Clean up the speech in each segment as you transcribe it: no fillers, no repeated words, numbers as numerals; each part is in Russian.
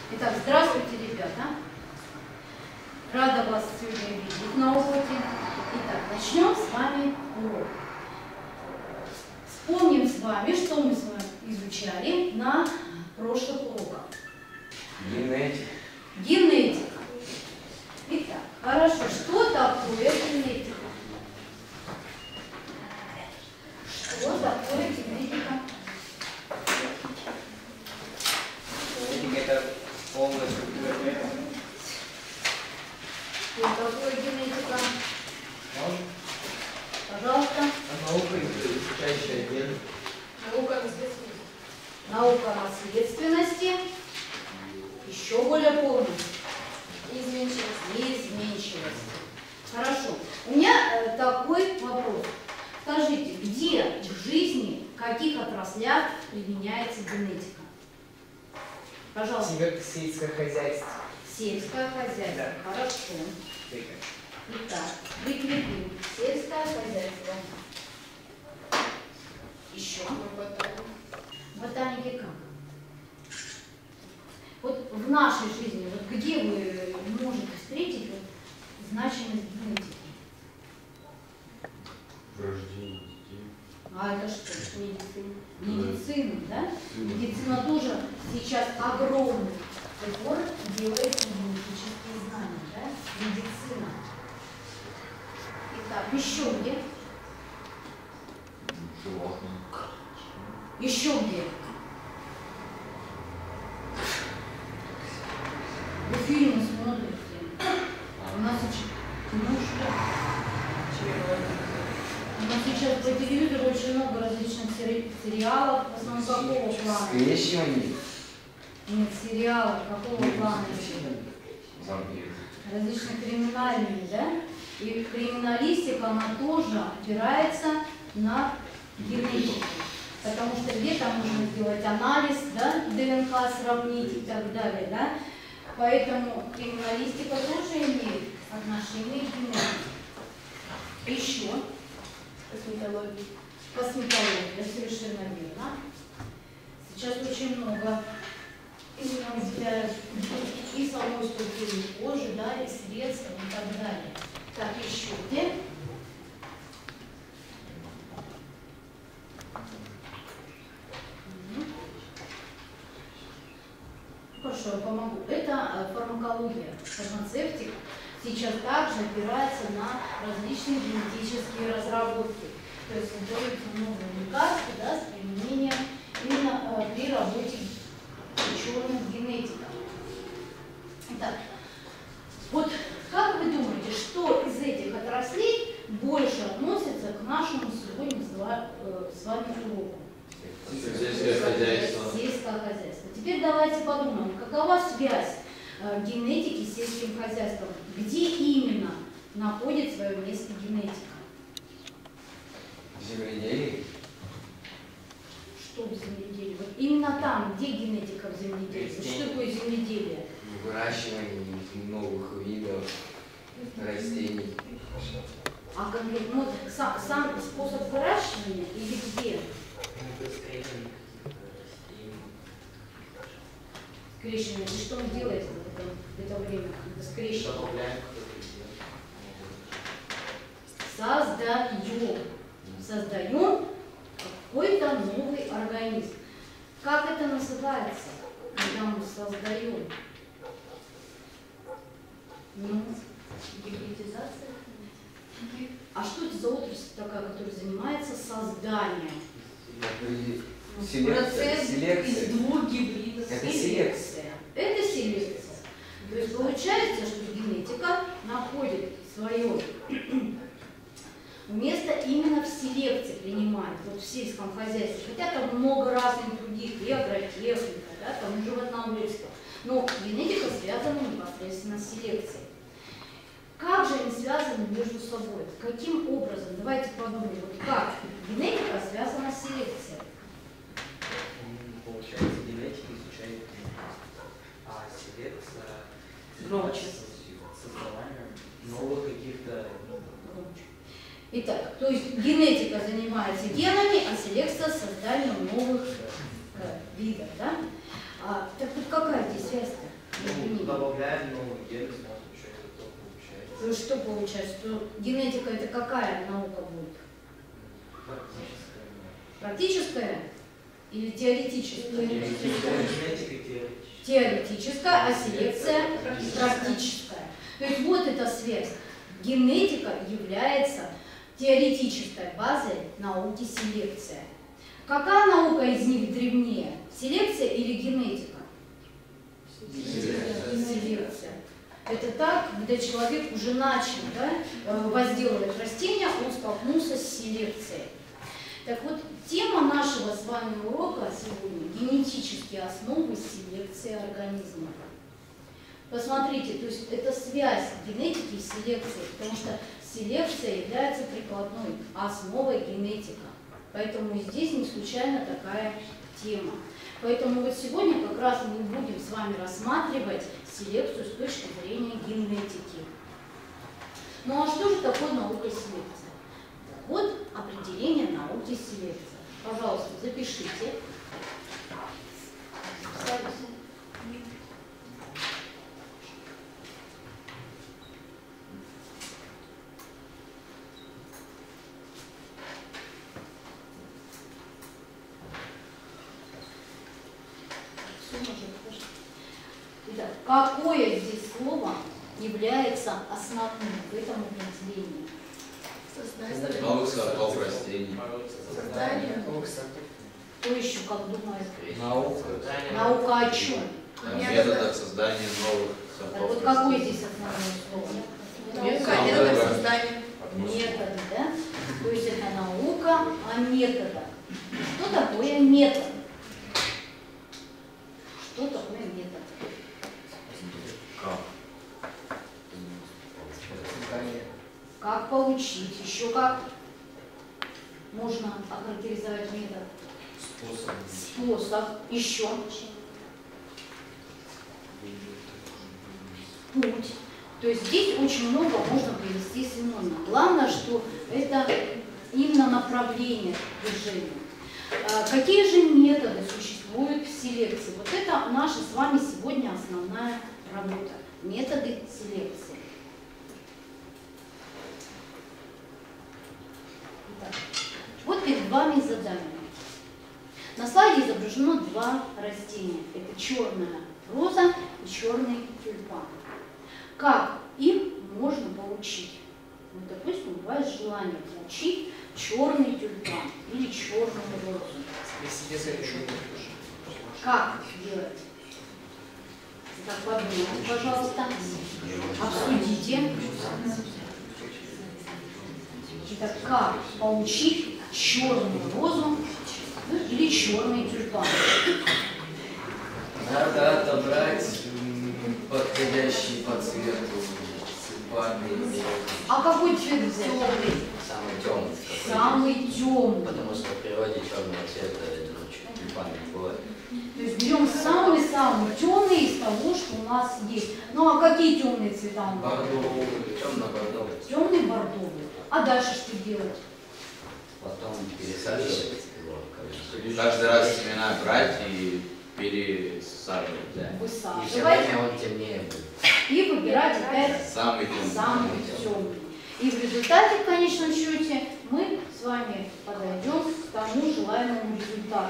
Итак, здравствуйте, ребята. Рада вас сегодня видеть на уроке. Итак, начнем с вами урок. Вспомним с вами, что мы с вами изучали на прошлых уроках. Генетика. Генетика. Итак, хорошо. Что такое генетика? Что такое генетика? Генетика – это полная структура тела. Что такое генетика? Пожалуйста. Наука, изучающая ген. Наука наследственности. Наука наследственности. Еще более полная. Изменчивость. Хорошо. У меня такой вопрос. Скажите, где в жизни, в каких отраслях применяется генетика? Пожалуйста. Сельское хозяйство. Сельское хозяйство. Да. Хорошо. Итак, прикрепим. Сельское хозяйство. Еще. Ботаники как? Вот в нашей жизни, вот где вы можете встретить вот значимость генетики? В рождении детей. А это что? Медицина, да? Медицина тоже сейчас огромный упор делает в генетические знания, да? Медицина. Итак, еще где? Животные. Еще где? Вы фильмы смотрите. У нас очень... Ну что? У нас сейчас по телевизору очень много различных сериалов. В основном какого плана? Скрещивание. Нет, сериалов какого плана? Вампиры. Различные криминальные, да? И криминалистика, она тоже опирается на генетику. Потому что где-то можно сделать анализ, да, ДНК сравнить и так далее, да? Поэтому криминалистика тоже имеет отношение к генетике. Еще. Косметология. Косметология, совершенно верно. Сейчас очень много именно выделяют и самой структуры кожи, да, и средств и так далее. Так, еще где? Хорошо, я помогу. Это фармакология, фармацевтика. Сейчас также опирается на различные генетические разработки. То есть создаются новые лекарства, да, с применением именно при работе ученых-генетиков. Итак, вот как вы думаете, что из этих отраслей больше относится к нашему сегодня с вами уроку? Сельское хозяйство. Сельское хозяйство. Теперь давайте подумаем, какова связь генетики с сельским хозяйством? Где именно находит свое место генетика? Земледелие. Что в земледелии? Вот именно там, где генетика в земледелии? Вот что такое земледелие? Выращивание новых видов растений. А конкретно, ну, сам способ выращивания или где? Скрещивание. И что он делает в это время, когда скрещивание? Создаем какой-то новый организм. Как это называется, когда мы создаем? Ну, гибридизация. А что это за отрасль такая, которая занимается созданием? Процесс из двух гибридов. Это селекция. Это селекция. То есть получается, что генетика находит свое место именно в селекции, принимает, вот в сельском хозяйстве. Хотя там много разных других, и агротехника, да, там и животноводство. Но генетика связана непосредственно с селекцией. Как же они связаны между собой? Каким образом? Давайте подумаем, вот как генетика связана с селекцией. Получается, генетика изучает а селекция Громче. создавание новых каких-то. Итак, то есть генетика занимается генами, а селекция созданием новых видов, да? Так вот какая здесь связь-то? добавляем новый ген, смотрим, что из этого получается. Ну что получается? Что генетика это какая наука будет? Практическое. Практическая или теоретическая? Генетика теоретическая. Теоретическая, а селекция практическая. То есть вот эта связь. Генетика является теоретической базой науки селекция. Какая наука из них древнее? Селекция или генетика? Селекция. Это так, когда человек уже начал, да, возделывать растения, он столкнулся с селекцией. Так вот, тема нашего с вами урока сегодня – генетические основы селекции организмов. Посмотрите, то есть это связь генетики и селекции, потому что селекция является прикладной основой генетика. Поэтому и здесь не случайно такая тема. Поэтому вот сегодня как раз мы будем с вами рассматривать селекцию с точки зрения генетики. Ну а что же такое наука селекция? Вот определение науки селекции. Пожалуйста, запишите. Итак, какое здесь слово является основным в этом определении? Новых сортов растений. Создание. Кто еще как думает? Наука. Наука о чем? О методах создания новых Так сортов вот какое растений. здесь основное слово? Методов создания. Методы, да? То есть это наука о методах. Что такое метод? Что такое метод? Как получить? Еще как можно охарактеризовать метод? Способ. Еще. Путь. То есть здесь очень много можно привести синонимов. Главное, что это именно направление движения. Какие же методы существуют в селекции? Вот это наша с вами сегодня основная работа. Методы селекции. Итак, вот перед вами задание. На слайде изображено два растения. Это черная роза и черный тюльпан. Как их можно получить? Вот, допустим, бывает желание получить черный тюльпан или черную розу. Как делать? Так, подумайте, пожалуйста. Обсудите. Итак, как получить черную розу или черный тюльпан? Надо отобрать подходящий по цвету тюльпаны. А какой цвет взять? Самый темный. Самый темный. Потому что в природе черного цвета тюльпаны не бывает. То есть берем самый-самый темный из того, что у нас есть. Ну а какие темные цвета у нас? Бордовый, темно-бордовый. Темный бордовый. А дальше что делать? Потом пересаживать его. Каждый раз семена брать и пересаживать. Да. И все Высаживать время он темнее будет. и выбирать опять Самый темный. самый темный. И в результате, в конечном счете, мы с вами подойдем к тому желаемому результату.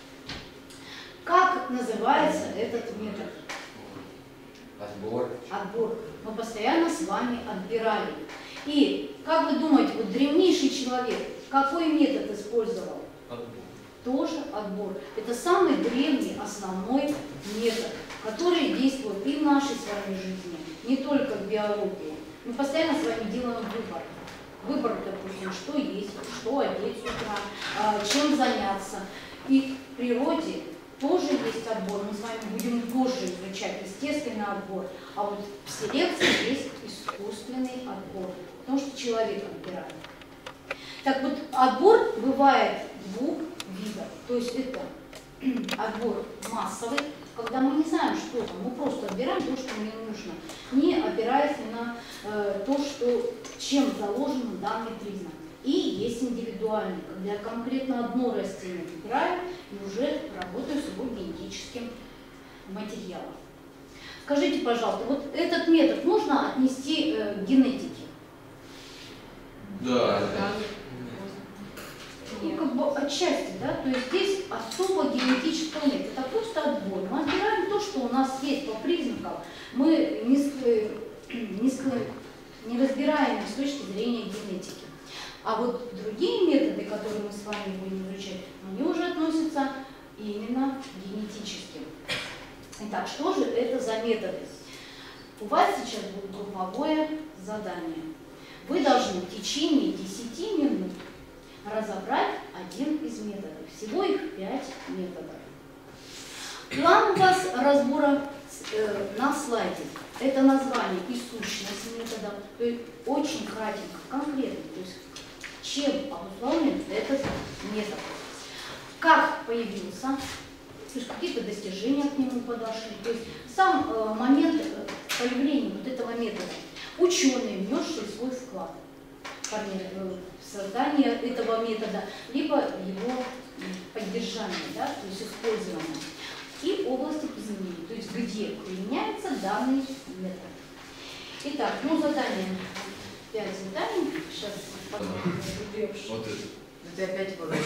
Как называется этот метод? Отбор. Отбор. Мы постоянно с вами отбирали. И как вы думаете, вот древнейший человек какой метод использовал? Тоже отбор. Это самый древний, основной метод, который действует и в нашей с вами жизни, не только в биологии. Мы постоянно с вами делаем выбор. Выбор, допустим, что есть, что одеть с утра, чем заняться. И в природе тоже есть отбор. Мы с вами будем позже изучать естественный отбор. А вот в селекции есть искусственный отбор, потому что человек отбирает. Так вот, отбор бывает двух видов. То есть это отбор массовый, когда мы не знаем, что там, мы просто отбираем то, что мне нужно, не опираясь на то, что, чем заложен данный признак. И есть индивидуальный, когда я конкретно одно растение выбираю и уже работаю с его генетическим материалом. Скажите, пожалуйста, вот этот метод можно отнести к генетике? Да. Ну, как бы отчасти, да, то есть здесь особо генетического нет, это просто отбор. Мы отбираем то, что у нас есть по признакам, мы не разбираем их с точки зрения генетики. А вот другие методы, которые мы с вами будем изучать, они уже относятся именно к генетическим. Итак, что же это за методы? У вас сейчас будет групповое задание. Вы должны в течение 10 минут разобрать один из методов. Всего их 5 методов. План у вас разбора на слайде. Это название и сущность методов. То есть очень кратенько, конкретно. То есть чем обусловлен этот метод. Как появился, то есть какие-то достижения к нему подошли. То есть сам момент появления вот этого метода. Ученые, внесшие свой вклад в создание этого метода, либо его поддержание, да, то есть использование. И области применения, то есть где применяется данный метод. Итак, ну задание, 5 заданий. Сейчас посмотрим. Вот это. Ты опять выбрал.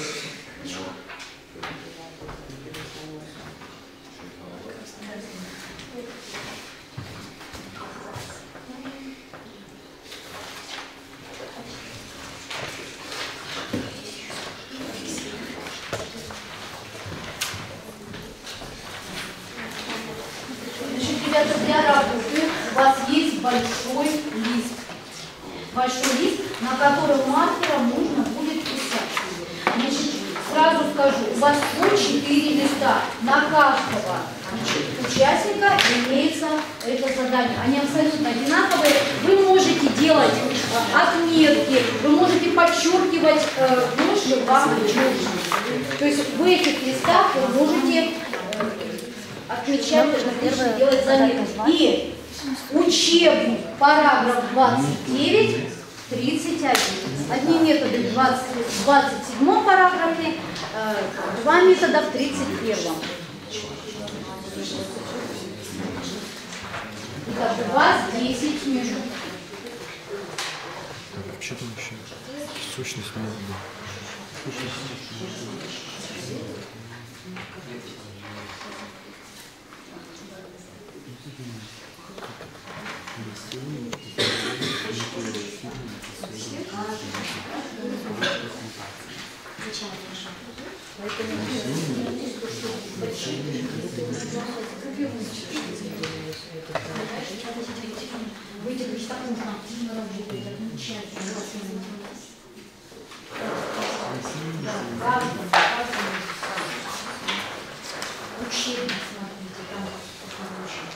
Значит, ребята, для работы у вас есть большой лист. Большой лист, на котором маркером нужно будет писать. Значит, сразу скажу, у вас по 4 листа. На каждого участника имеется это задание. Они абсолютно одинаковые. Вы можете делать отметки, вы можете подчеркивать больше вам нужно. То есть в этих листах вы можете отмечать, делать заметки. И учебник, параграф 29, 31. Одни методы в 27 параграфе, два метода в 31. Итак, у вас 10 минут. Вообще там еще сущность метода. Выделить так нужно активно работать, отмечать, учебник, смотрите, там покороче.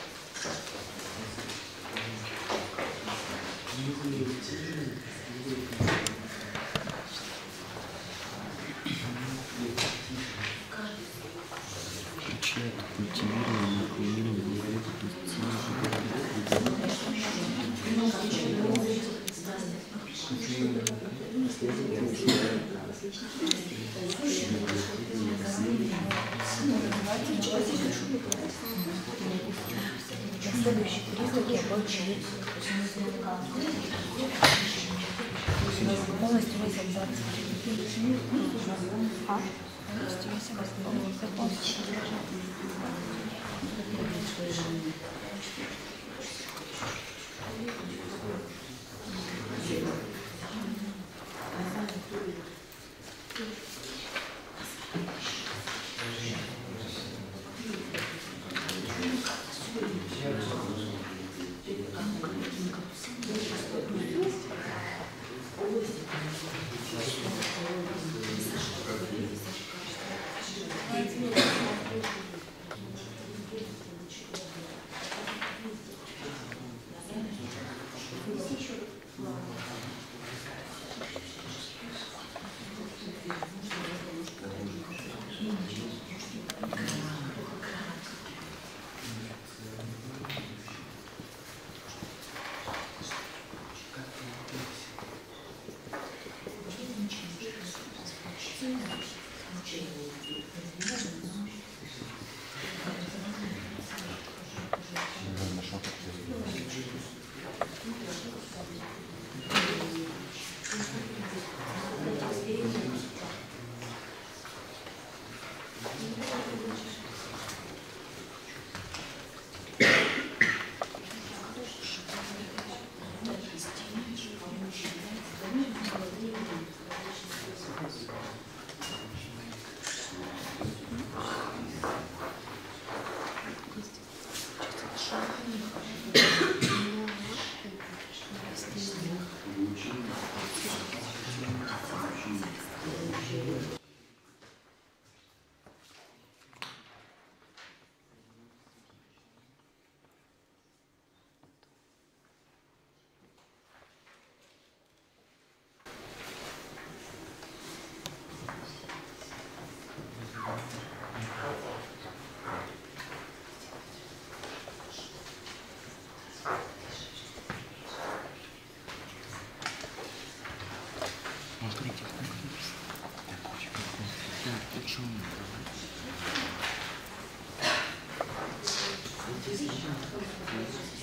Культивирование, клонирование, Следующие признаки обучения. Полностью весь абзац.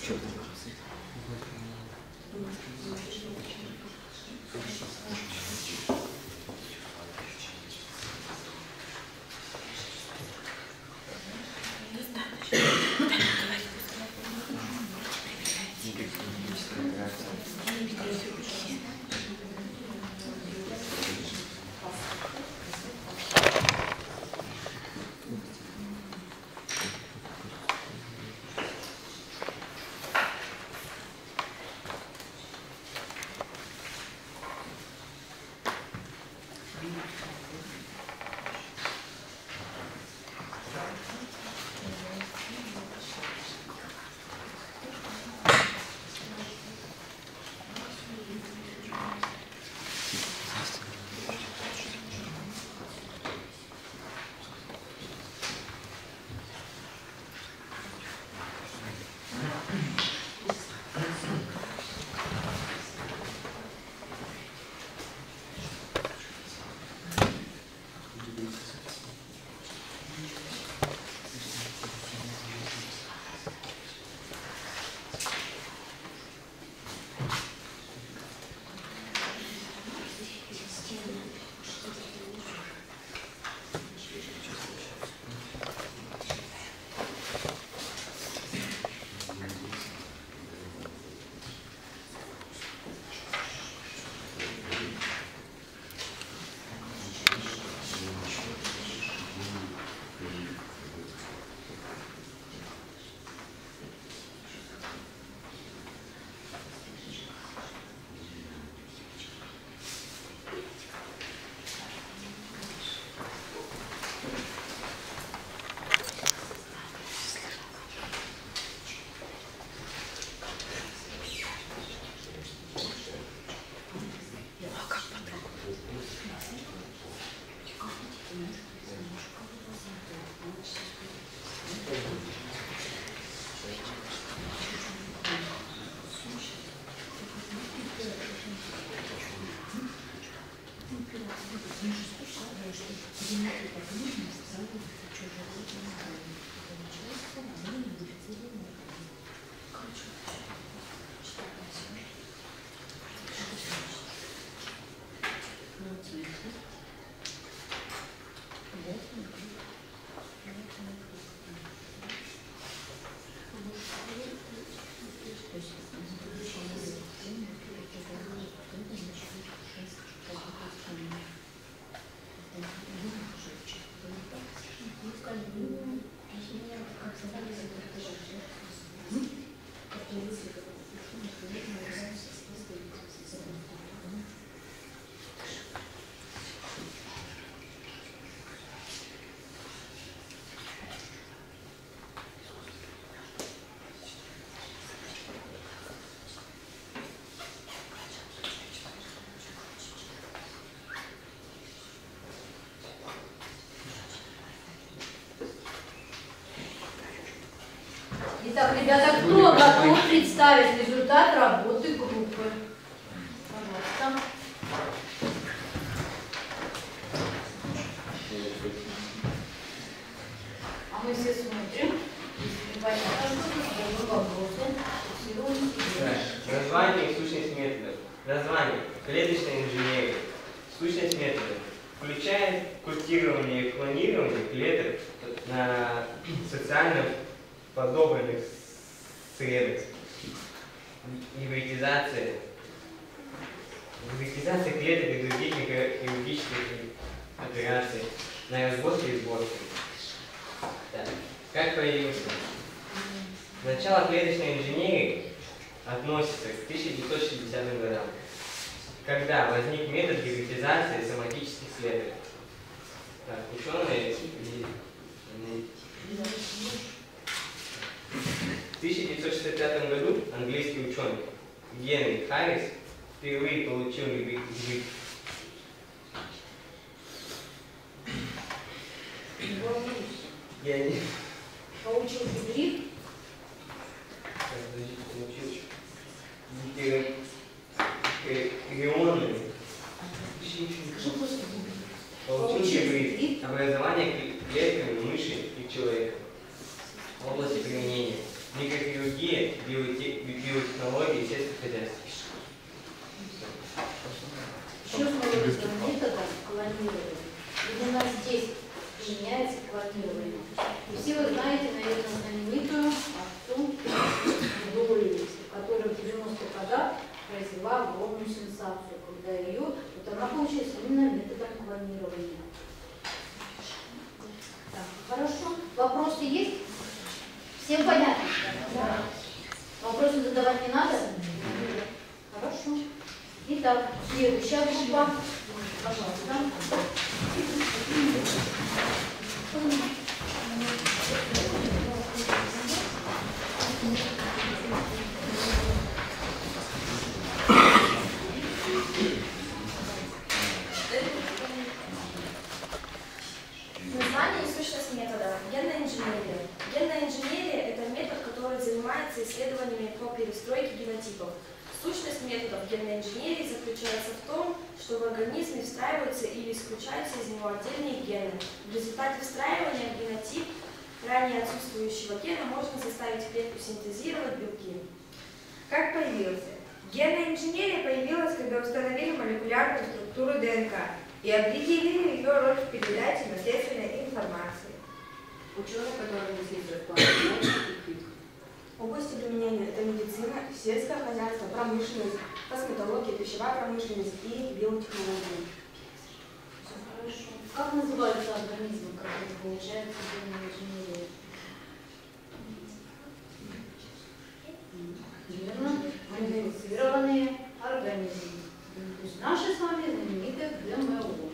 Итак, ребята, кто готов представить результат работы группы? Пожалуйста. А мы все смотрим. Если непонятно, что вопросы. Название и сущность методов. Название. Клеточная инженерия. Сущность методов. Включает культивирование и клонирование клеток на социально подобранных средах. Гибридизация клеток и других микрохирургических операций на разборке и сборке. Так. Как появился? Начало клеточной инженерии относится к 1960-м годам, когда возник метод гибридизации соматических клеток. Так, ученые в 1965 году английский ученый Генри Харрис впервые получил Получил гибрид. Получил гибрид. Образование клетками мыши и человека. Области применения. Микрохирургия, биотехника. клонирования. Так, хорошо. Вопросы есть? Всем понятно? Да. Вопросы задавать не надо? Хорошо. Итак, следующая группа. Пожалуйста. Название и сущность метода. Генная инженерия. Генная инженерия – это метод, который занимается исследованиями по перестройке генотипов. Сущность методов генной инженерии заключается в том, что в организме встраиваются или исключаются из него отдельные гены. В результате встраивания в генотип ранее отсутствующего гена можно заставить клетку синтезировать белки. Как появился? Генная инженерия появилась, когда установили молекулярную структуру ДНК и определили ее роль в передаче наследственной информации. Ученые, которые несли в области применения – это медицина, сельское хозяйство, промышленность, косметология, пищевая промышленность и биотехнология. Все хорошо. Как называются организмы, которые получаются в генной инженерии? Верно, модифицированные организмы. То есть наши с вами знаменитые ГМО.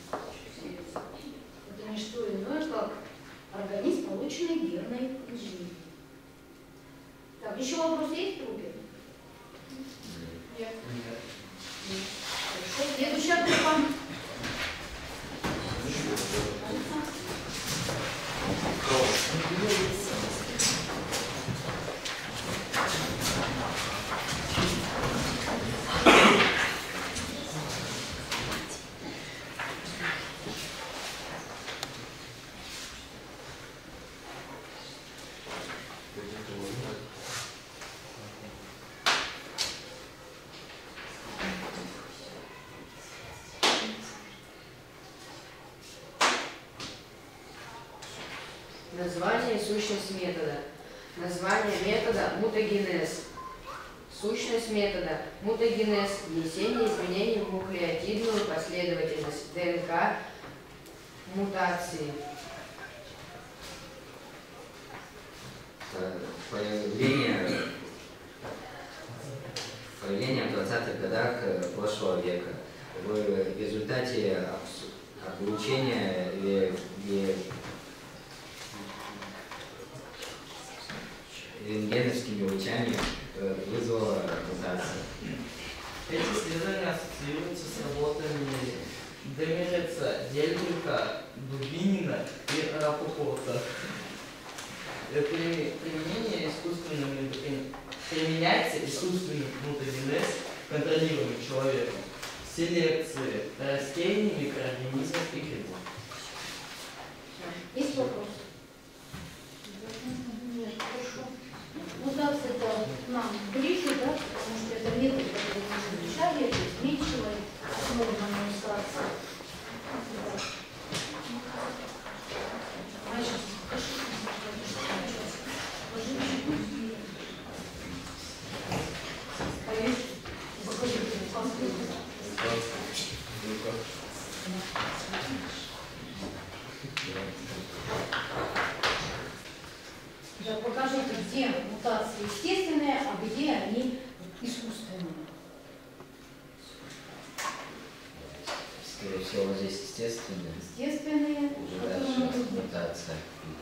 Это не что иное, как организм, полученный генной инженерией. Так, еще вопрос есть в группе? Нет. Хорошо. Следующая группа. Название и сущность метода. Название метода – мутагенез. Сущность метода – мутагенез – внесение изменений в нуклеотидную последовательность ДНК мутации. Появление в 20-х годах прошлого века. В результате облучения рентгеновскими лучами вызвало мутацию. Эти исследования ассоциируются с работами Демереца, Дельбрука, Дубинина и Рапопорта. Применяется искусственный мутагенез, контролируемый человеком, селекции растений, микроорганизмов и грибов. Есть вопрос? Нет, хорошо. Мутация это нам ближе, да, потому что это метод, который мы изучали, изменчивый, основан на мутации. Да, покажите, где мутации естественные, а где они искусственные. Скорее всего, вот здесь естественные. Естественные, Уже которые дальше могут быть. мутация.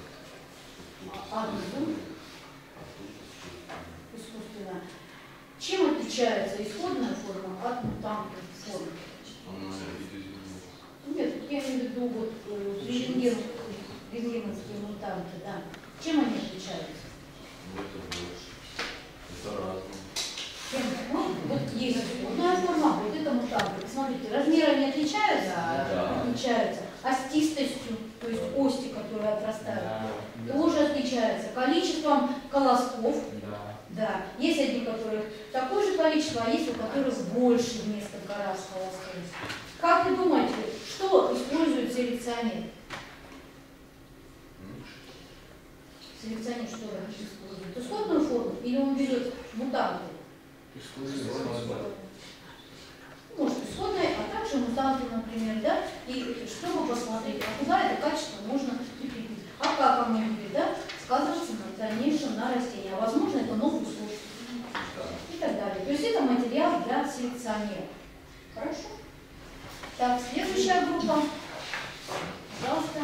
А внизу искусственная. Чем отличается исходная форма от мутантной формы? Нет, я имею в виду вот рентгеновские мутанты, да. Чем они отличаются? Это разное. Чем? Ну, вот есть исходная форма, вот это мутанты. Смотрите, размеры они отличаются? Да. Отличаются. Остистостью, то есть кости, которые отрастают, тоже отличаются. Количеством колосков. Да. Есть одни, у которых такое же количество, а есть у которых больше в несколько раз колосков. Как вы думаете, что использует селекционер? Селекционер что использует? Исходную форму или он берет мутанты? может исходные, а также мутанты, например, да, и чтобы посмотреть, а куда это качество можно прикрепить, а как оно будет, да, сказываться в дальнейшем на растении, а возможно это новый сорт и так далее. То есть это материал для селекционера. Хорошо? Так, следующая группа. Пожалуйста.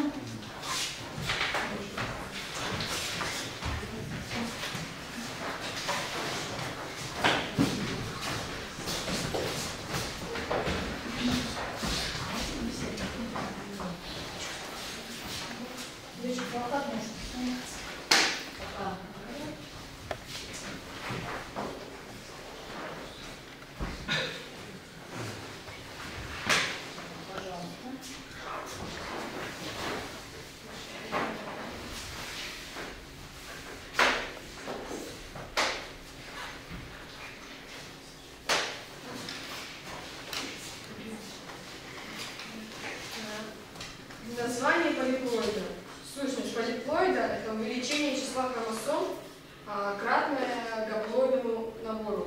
Название полиплоида. Сущность полиплоида – это увеличение числа хромосом, кратное гаплоидному набору.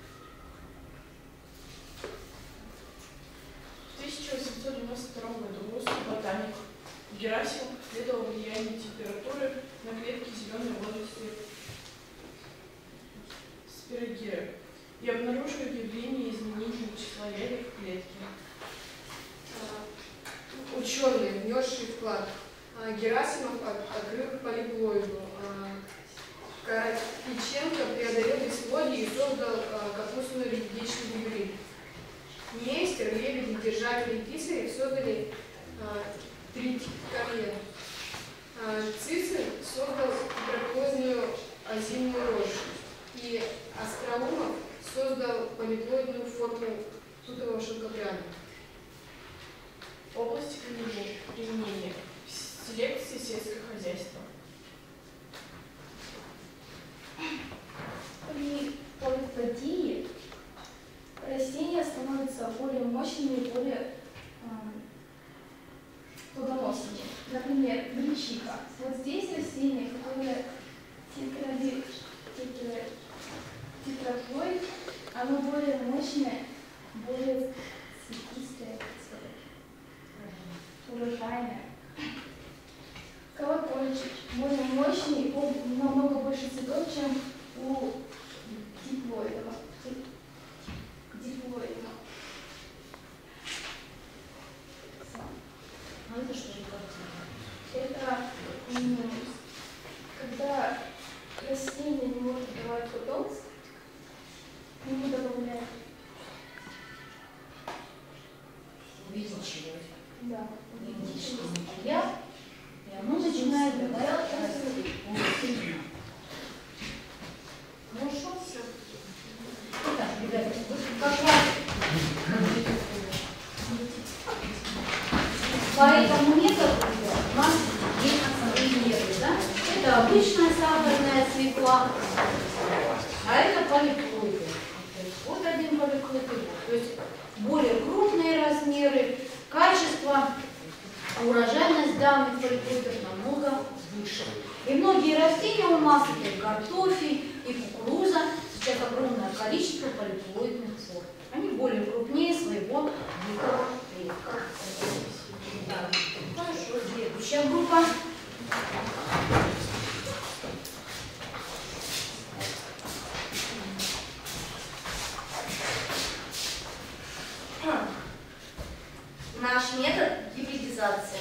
В 1892 году русский ботаник Герасимов исследовал влияние температуры на клетки зеленой водоросли спирогиры и обнаружил явление изменения числа ядер в клетке. Ученый, внесший вклад. Герасимов открыл полиплоиду. Карапиченко преодолел бесплодие и создал капустную редичный гибрид. Нестер, Лебедев, Держатель и Писарев создали тритикарьер. Цицин создал гиперплозную озимую рожь. И Остроумов создал полиплоидную форму тутового шелкопряда. Области применения в селекции сельского хозяйства. При полиплодии растения становятся более мощными и более плодоносными. Например, гречиха. Вот здесь растение, которое тетрапloid, оно более мощное, более цветистое, урожайное. Колокольчик более мощный, намного больше цветов, чем у диплоидного. А это что за картина? Это когда растение не может давать потомство, ему добавляют. Увеличивать. Да. И оно начинает давать. Хорошо? Итак, ребята, как раз по этому методу у нас есть примеры, да? Это обычная сахарная свекла, а это полиплоиды. Вот один полиплоид. То есть более крупные размеры, качество, урожайность данных полиплоидов намного выше. И многие растения у нас, и картофель, и кукуруза, сейчас огромное количество полиплоидных форм. Они более крупнее своего дикого предка. Да. Хорошо, следующая группа. Наш метод гибридизации.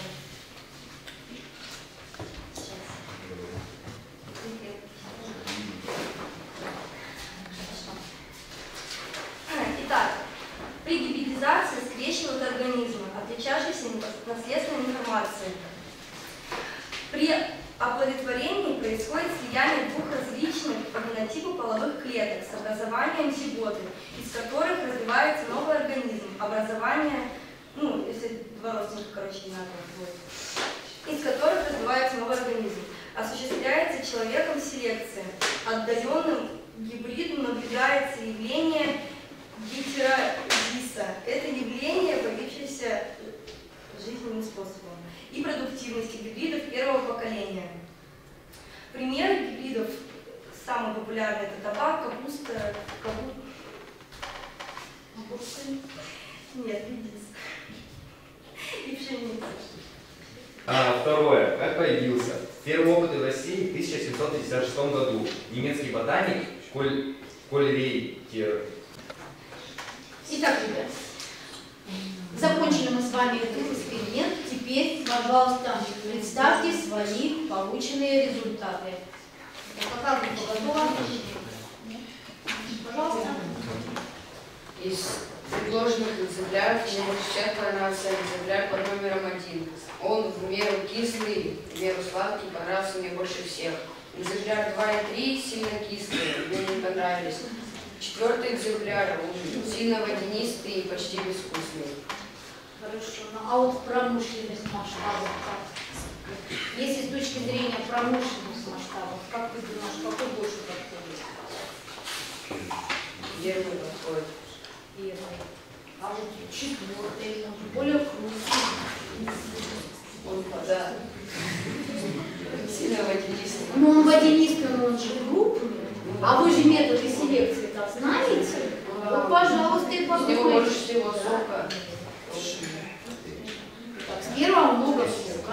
Итак, при гибридизации скрещивают организмы, отличающиеся наследственной информацией. При оплодотворении происходит слияние двух различных по генотипу половых клеток с образованием зиготы, из которых развивается новый организм, образование, если два родственника, одинаковых, из которых развивается новый организм. Осуществляется человеком селекция. Отдаленным гибридом наблюдается явление гетерозиса. Это явление, появившееся жизненным способом, и продуктивности гибридов первого поколения. Примеры гибридов самые популярные — это табак, капуста, Нет, редис. И пшеница. Второе. Как появился? Первые опыты в России в 1756 году. Немецкий ботаник Кольрейтер. Итак, ребят, закончили мы с вами этот эксперимент. Теперь, пожалуйста, представьте свои полученные результаты. Какая группа готова? Пожалуйста. Из предложенных экземпляров мне больше всех понравился экземпляр под номером 1. Он в меру кислый, в меру сладкий, понравился мне больше всех. Экземпляр 2 и 3 сильно кислые, мне не понравились. Четвертый экземпляр, он сильно водянистый и почти безвкусный. Хорошо, ну, а вот в промышленных масштабах как? Если с точки зрения промышленных масштабов, как ты думаешь, какой больше подходит? Первый подходит. Первый. А вот четвертый, он более крупный. Он, да, сильно водянистый. Ну, он водянистый, но он же крупный. А вы же методы селекции-то знаете? Вот, пожалуйста, и попробуйте. С него больше всего сока. Так, с первого много сока.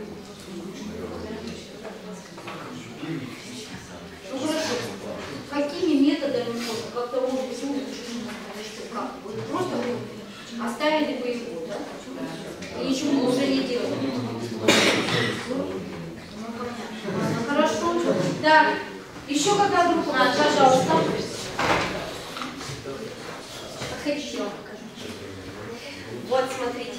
Ну хорошо. Какими методами можно? Как-то может быть что как? Вы просто оставили бы его, да? И ничего уже не делали. Ну понятно. Хорошо. Так. Еще какая группа? Пожалуйста. Подходите, я вам покажу. Вот, смотрите.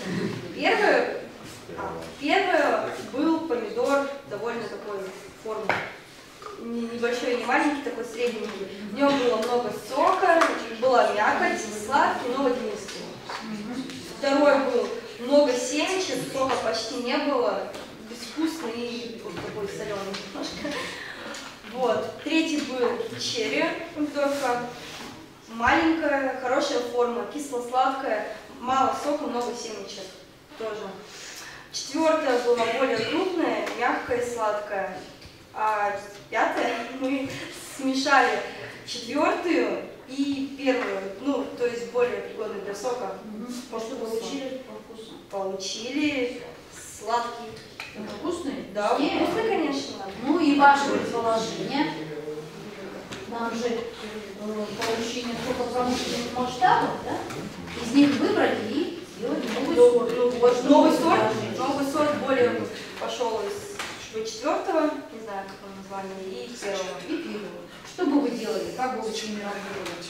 Первый был помидор довольно такой формы. Небольшой, не маленький, такой средненький. В нем было много сока, была мякоть, сладкий, но водянистый. Второй был много семечек, сока почти не было, безвкусный и вот такой соленый немножко. Вот. Третий был черри, помидорка. Маленькая, хорошая форма, кисло-сладкая, мало сока, много семечек тоже. Четвертая была более крупная, мягкая и сладкая. А пятая мы смешали четвертую и первую, ну, то есть более пригодную для сока. Что получили по вкусу? Получили сладкий. Вкусный? Да, вкусный, конечно. Ну и ваше предположение. Нам же получение только промышленных масштабов, да? Из них выбрали и сделали новый сорт. Новый сорт более пошел из четвертого, не знаю, как он название, и первого. И первого. Что бы вы делали? Как бы вы с ними работали?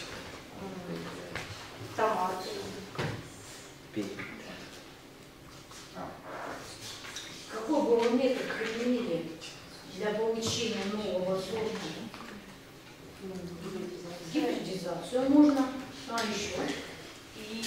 Томаты. Какой бы вы метод применили для получения нового сорта? Гибридизацию можно, а еще и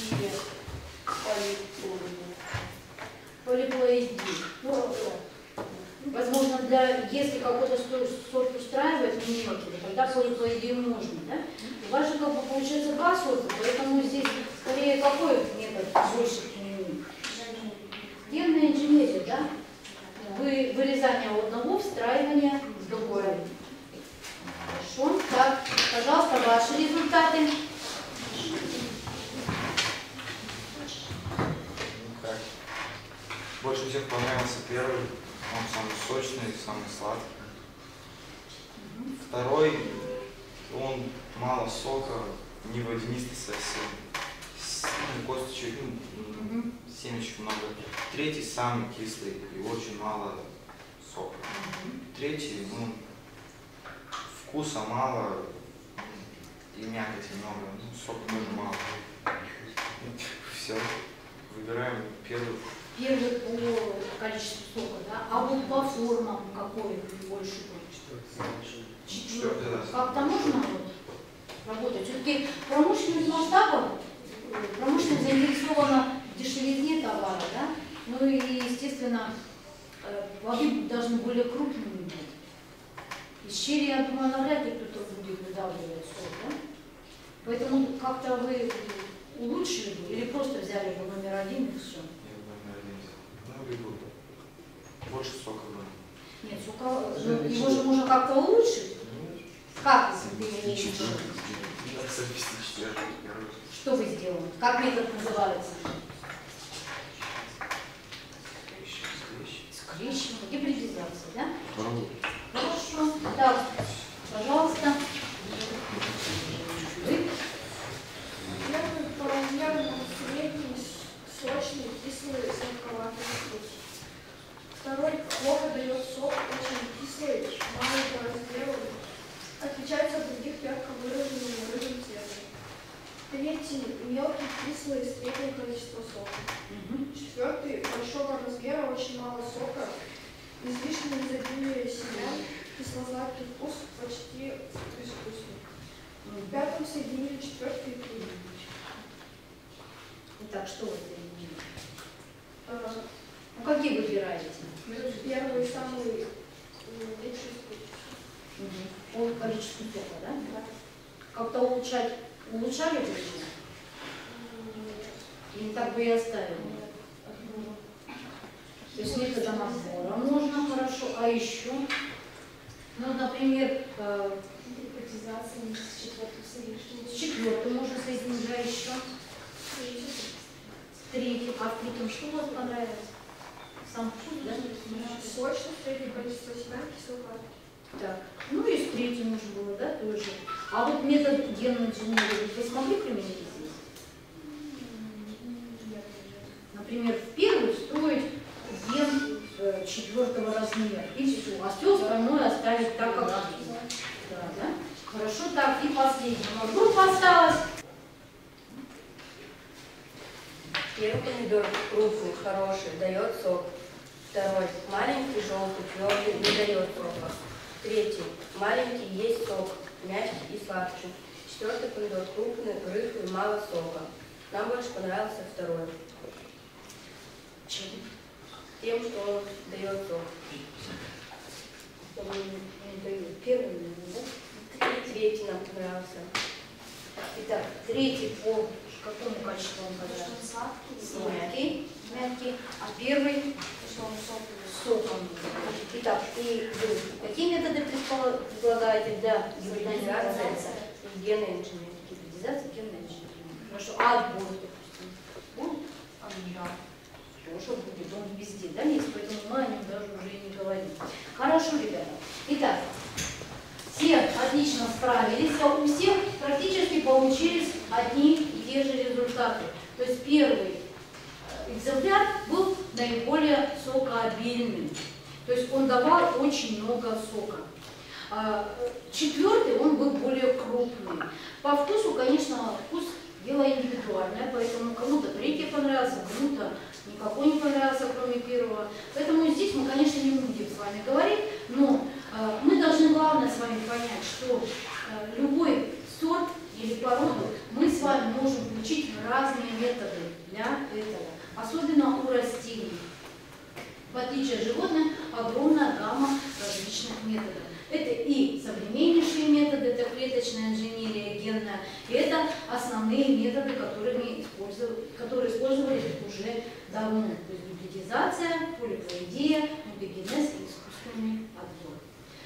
полиплоидию. Ну, возможно, если какой-то сорт устраивает методы, тогда полиплоидию можно, да? У вас же как бы получается два сорта, поэтому здесь скорее какой метод больше применим? Генная инженерия, да? Вырезание одного, встраивание в другое. Хорошо. Так, пожалуйста, ваши результаты. Больше всех понравился первый, он самый сочный, самый сладкий. Второй, он мало сока, не водянистый совсем, косточек, семечек много. Третий самый кислый и очень мало сока. Третий, вкуса мало и мякоти много, сока тоже мало. Все, выбираем первый. Первый по количеству сока, да? А вот по формам какой больше будет? Четвертый, да. Как-то можно работать? Все-таки промышленность масштаба, промышленность заинтересована в дешевизне товара, да? Ну и, естественно, плоды должны более крупными быть. Из черри, я думаю, навряд ли кто-то будет выдавливать сок, да? Поэтому как-то вы улучшили бы или просто взяли бы номер один и все? Больше сока было. Нет, сока, его же можно как-то улучшить. Как, если ты имеешь в виду? совместить четвертый и первый. Что вы сделали? Как метод называется? Скрещивание, гибридизация, да? Хорошо. Так, пожалуйста. Вы? Первый полумерный средний сочный кислый сладковатый вкус. Второй плохо дает сок, очень кислый, малый по размеру, отличается от других ярко выраженным рыжим цветом. Третий мелкий, кислый, среднее количество сока. Четвертый большого размера, очень мало сока, излишнее изобилие семян, кисло-сладкий вкус, почти безвкусный. В пятом соединили четвертый и третий. Итак, что вы соединили? Ну, какие выбираете? Первый самый лучший вкус. По количеству сока, да? Как-то улучшали бы его? Или так бы и оставили? То есть методом отбора можно хорошо, а еще? Ну, например, гибридизация с четвертым соединением. с четвертым можно соединить, а еще? Третий. А в третьем что у вас понравилось? Сам вкус, да? Сочность, среднее количество семян, кисло-сладкий. Так, ну и с третьим уже было, да, тоже. А вот метод генной инженерии вы смогли применить здесь? Например, в первый встроить ген четвертого размера, и все, а все остальное оставить так, как есть. Да? Хорошо, так, и последний. Группа осталась. Первый помидор крупный, хороший, дает сок. Второй маленький, желтый, твердый, не дает сока. Третий маленький, есть сок, мягкий и сладкий. Четвертый помидор крупный, рыхлый, мало сока. Нам больше понравился второй. Чем? Тем, что он дает сок. Первый, да? И третий нам понравился. Итак, третий по какому качеству он понравился? Сладкий, мягкий. А первый? Соком. Итак, и вы какие методы предлагаете для гибридизации? Генная инженерия. Гибридизация, генная инженерия. Хорошо. А отбор, допустим, будет? Да. Тоже будет, он везде, да, есть, поэтому мы о нем даже уже и не говорим. Хорошо, ребята. Итак, все отлично справились, а у всех практически получились одни и те же результаты. То есть первый экземпляр был наиболее сокообильным, то есть он давал очень много сока. Четвертый, он был более крупный. По вкусу, конечно, вкус дело индивидуальное, поэтому кому-то третий понравился, кому-то никакой не понравился, кроме первого. Поэтому здесь мы, конечно, не будем с вами говорить, но мы должны главное с вами понять, что любой сорт или породу мы с вами можем включить в разные методы для этого. Особенно у растений. В отличие от животных, огромная гамма различных методов. Это и современнейшие методы, это клеточная инженерия, генная, и это основные методы, которые использовались уже давно. То есть гибридизация, полиплоидия, мутагенез и искусственный отбор.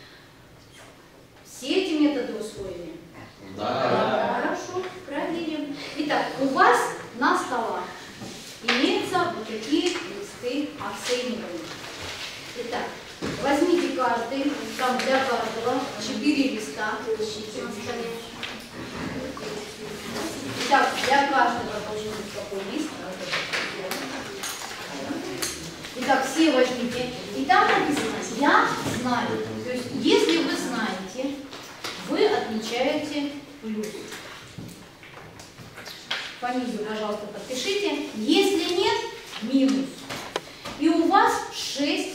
Все эти методы усвоили? Да. Хорошо, проверим. Итак, у вас на столах имеются вот такие листы оценивания. Итак, возьмите каждый, там для каждого 4 листа. Ищите на столе. Итак, для каждого должен быть такой лист. Итак, все возьмите. И там написано «Я знаю». То есть, если вы знаете, вы отмечаете плюс. По низу, пожалуйста, подпишите. Если нет, минус. И у вас 7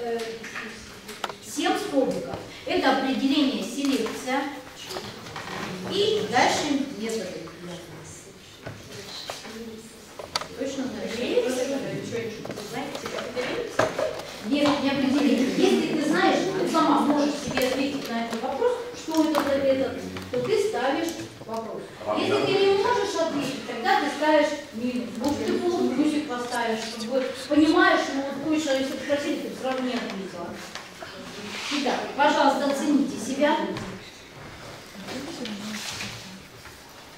столбиков. Это определение, селекция. И дальше методы. Точно нет, не определение. Если ты знаешь, ты сама можешь себе ответить на этот вопрос, что это, то ты ставишь вопрос. Если ты не можешь ответить, тогда ты ставишь минус. Может, ты плюсик поставишь, чтобы понимаешь, что вот кое-что, если бы спросили, ты все равно не ответила. Итак, пожалуйста, оцените себя.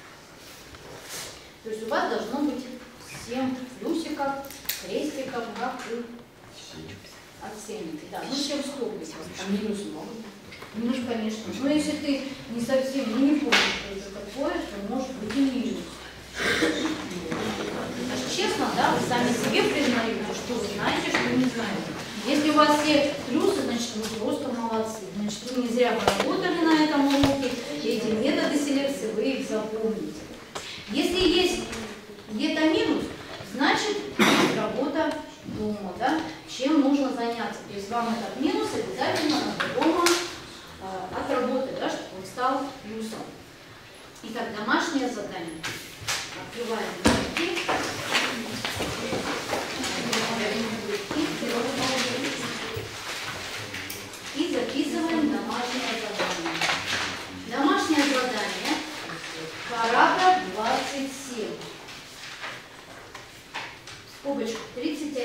да, ну чем стопить. А минус могут? Минус, конечно. Но если ты не совсем не помнишь, что это такое, то может быть и минус. Даже честно, да, вы сами себе признаете, что вы знаете, что не знаете. Если у вас все плюсы, значит вы просто молодцы. Значит, вы не зря поработали на этом уроке, эти методы селекции, вы их запомните. Если есть где-то минус, значит есть работа дома, да, чем нужно заняться. То есть вам этот минус обязательно надо дома отработать, да, чтобы он стал плюсом. Итак, домашнее задание. Открываем листки. И записываем домашнее задание. Домашнее задание. Параграф 27. Скобочка 31.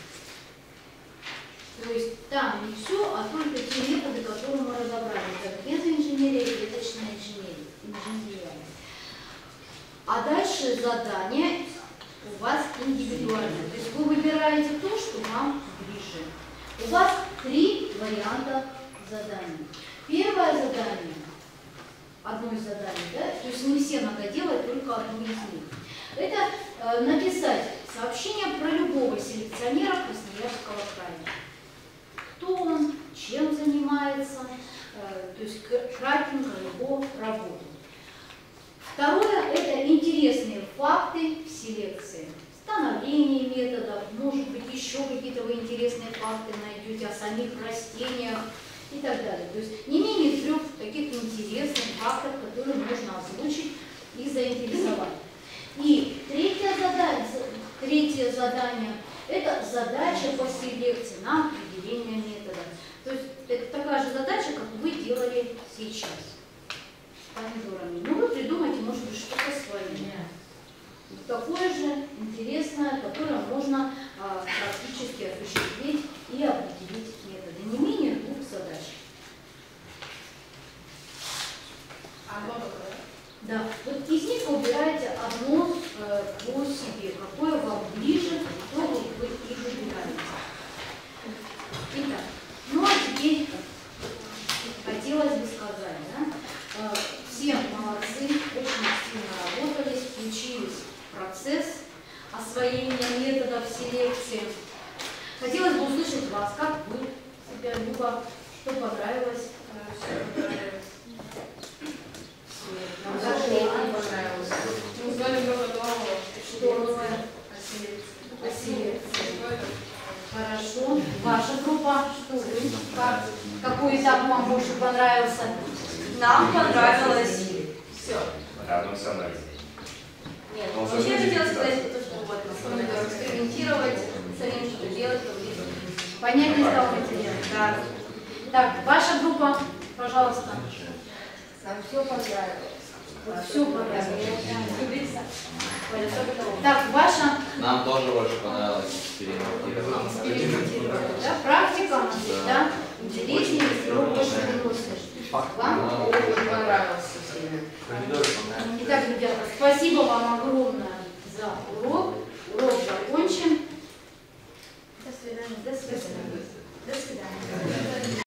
То есть там не все, а только те методы, которые мы разобрали. Это геноинженерия и клеточная инженерия. А дальше задание у вас индивидуальное. То есть вы выбираете то, что вам ближе. У вас 3 варианта заданий. Первое задание, одно из заданий, да, то есть не все надо делать, только одно из них. Это написать сообщение про любого селекционера Красноярского края. Кто он, чем занимается, то есть кратенько его работу. Второе – это интересные факты в селекции. Становление методов, может быть, еще какие-то вы интересные факты найдете о самих растениях и так далее. То есть не менее 3 таких интересных фактов, которые можно озвучить и заинтересовать. И третье задание – это задача по селекции на определение метода. То есть это такая же задача, как вы делали сейчас с помидорами. Но вы придумайте, может быть, что-то свое. Такое же интересное, которое можно практически осуществить и определить методы. Не менее 2 задач. Да, вот из них вы выбираете одно по себе, какое вам ближе, то вы и выбираете. Итак, ну а теперь хотелось бы сказать, да, все молодцы, очень активно работали, включились в процесс освоения методов селекции. Хотелось бы услышать вас, как вы себя, Люба, что понравилось? Нам даже не понравилось. Мы узнали много нового. Что новое? О селекции. Хорошо. Ваша группа, что вы? Какой этап вам больше понравился? Нам понравилось все. Да, ну все нравится. Нет, вообще хотела сказать, что вот экспериментировать, самим что делать, то понятнее стало материал. Да. Так, ваша группа, пожалуйста. Нам все понравилось. Все понравилось. Так, ваша. Нам тоже больше понравилось экспериментировать. Да, практика, да, интереснее, всего больше выносишь. Вам очень понравился сильно. Итак, ребята, спасибо вам огромное.